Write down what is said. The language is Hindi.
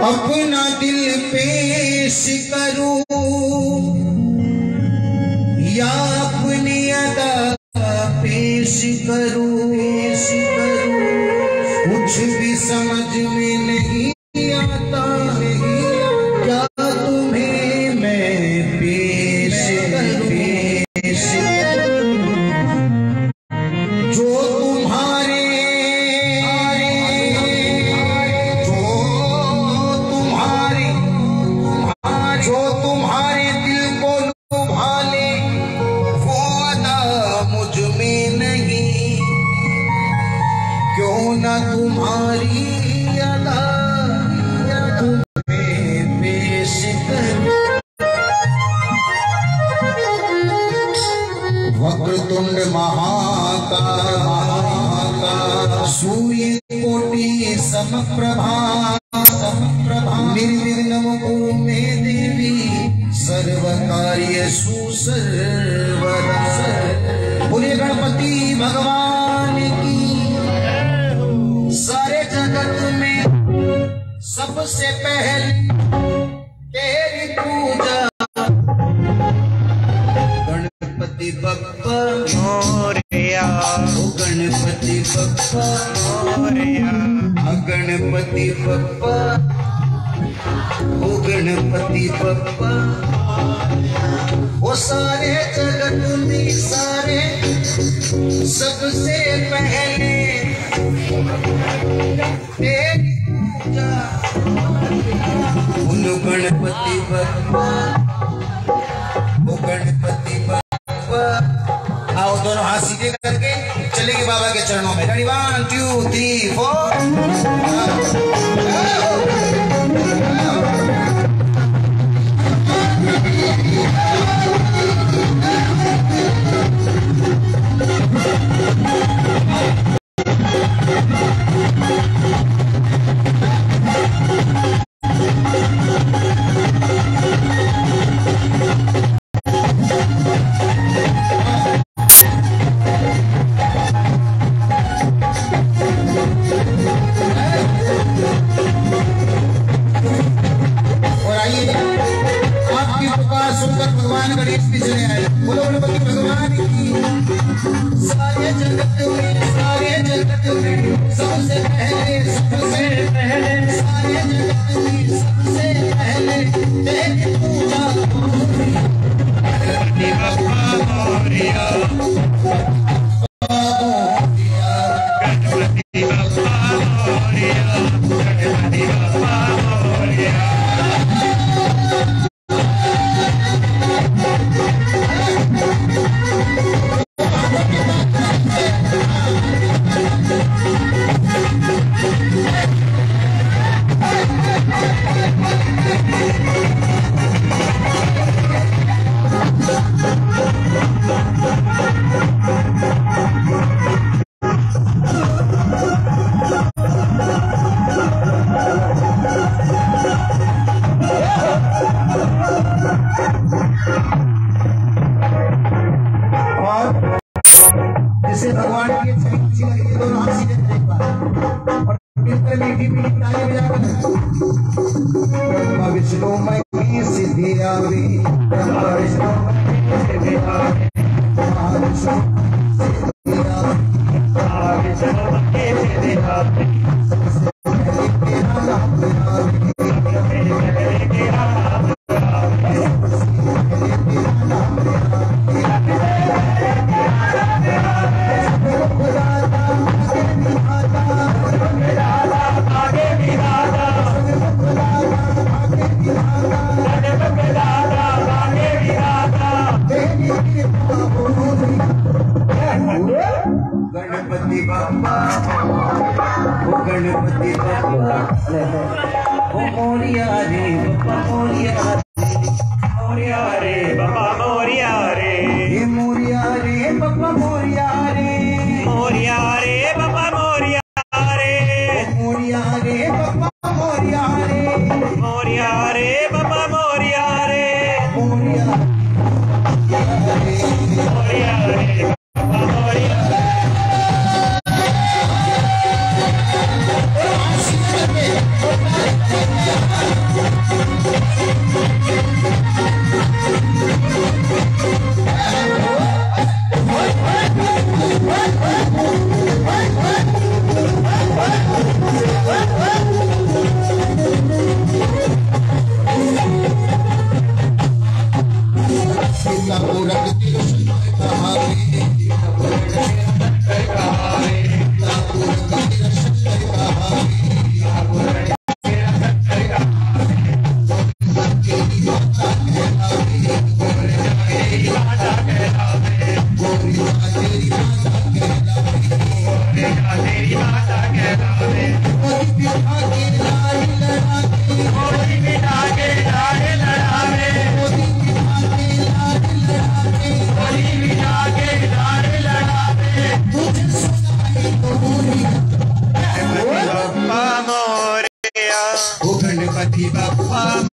अपना दिल पेश करूं या अपनी अदा पेश करूं, कुछ भी समझ में नहीं आता, क्या तुम्हें मैं पेश करूं। जो तुम्हारे दिल को लुभा ले वो अदा मुझ में नहीं, क्यों ना तुम्हारी अदा तुम्हें पेश करूं। वक्रतुंड महाकाय सूर्य कोटि समप्रभा, निर्विघ्नं कुरु मे देवी सर्वकार्येषु सर्वदा। बोलिए गणपति भगवान की। सारे जगत में सबसे पहले तेरी पूजा गणपति बप्पा मोरया, ओ गणपति बप्पा मोरया, गणपति बप्पा, ओ गणपति बप्पा। वो सारे जगत में सारे सबसे पहले तेरी पूजा बोलो गणपति बप्पा, ओ गणपति बप्पा। आओ दोनों हाथ सीधे करके चलेंगे बाबा के चरणों में। रेडी 1 2 3 4। भगवान गणेश भी चले आए। बोलो गणपति भगवान की। सारे जगत में सबसे पहले सारे जगत में सबसे पहले तेरी पूजा गणपति बप्पा मोरया, गणपति बप्पा मोरया, गणपति बप्पा मोरया। जिसे भगवान की छवि खुशी लगी थी दोनों हाथ सीधे एक बार और मीठी मीठी ताली बजाकर ब्रह्मा विष्णु महेश सिद्धि आवे, ब्रह्मा विष्णु महेश सिद्धि आवे, ब्रह्मा विष्णु सिद्धि आवे, ब्रह्मा विष्णु महेश सिद्धि आवे। सबसे पहले तेरा नाम आवे, पहले तेरा नाम आवे, सबसे पहले तेरा नाम आवे। गणपति बप्पा, ओ गणपति बप्पा, ओ मोरिया रे बप्पा मोरिया, मोरिया रे बप्पा मोरिया रे, ये मोरिया रे बप्पा मोरिया रे, मोरिया रे बप्पा मोरिया रे, मोरिया रे बप्पा मोरिया रे, मोरिया रे बप्पा मोरिया रे, मोरिया रे मोरिया रे बप्पा मोरिया। गणपति बप्पा